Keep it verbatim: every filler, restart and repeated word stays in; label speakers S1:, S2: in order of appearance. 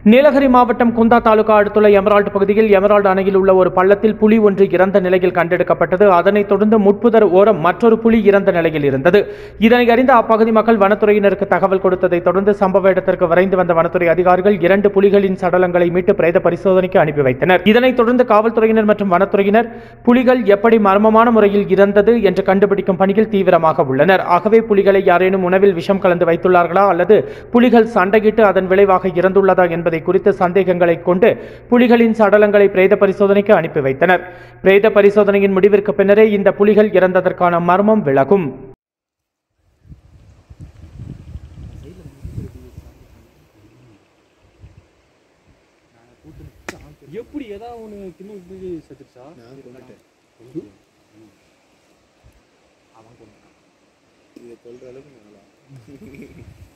S1: நீலகிரி மாவட்டம் குந்தா தாலுகா அடுத்துள்ள எமரால்டு பகுதியில் எமரால்டு அணையில் உள்ள ஒரு பள்ளத்தில் புலி ஒன்று இறந்த நிலையில் கண்டெடுக்கப்பட்டது. அதனைத் தொடர்ந்து முட்புதர் ஓரம் மற்றொரு புலி இறந்த நிலையில் இருந்தது. இதனை அறிந்த அப்பகுதி மக்கள் வனத்துறையினருக்கு தகவல் கொடுத்ததை தொடர்ந்து சம்பவ இடத்திற்கு விரைந்து வந்த வனத்துறை அதிகாரிகள் இரண்டு புலிகளின் சடலங்களை மீட்டு பிரேத பரிசோதனைக்கு அனுப்பி வைத்தனர். இதனைத் தொடர்ந்து காவல்துறையினர் மற்றும் வனத்துறையினர் புலிகள் எப்படி மர்மமான முறையில் இறந்தது என்று கண்டுபிடிக்கும் பணியில் தீவிரமாக உள்ளனர். ஆகவே புலிகளை யாரேனும் உணவில் விஷம் கலந்து வைத்துள்ளார்களா அல்லது புலிகள் சண்டையிட்டு அதன் விளைவாக இறந்துள்ளதா என்பதை குறித்த சந்தேகங்களை கொண்டு புலிகளின் சடலங்களை பிரேத பரிசோதனைக்கு அனுப்பி வைத்தனர். பிரேத பரிசோதனையின் முடிவிற்கு பின்னரே இந்த புலிகள் இறந்ததற்கான மர்மம் விலகும்.
S2: எப்படி ஏதாவது ஒன்று தின்னு செத்துச்சா
S3: அவன் கொண்டான் இதை கொள்ற அளவுக்கு நல்லா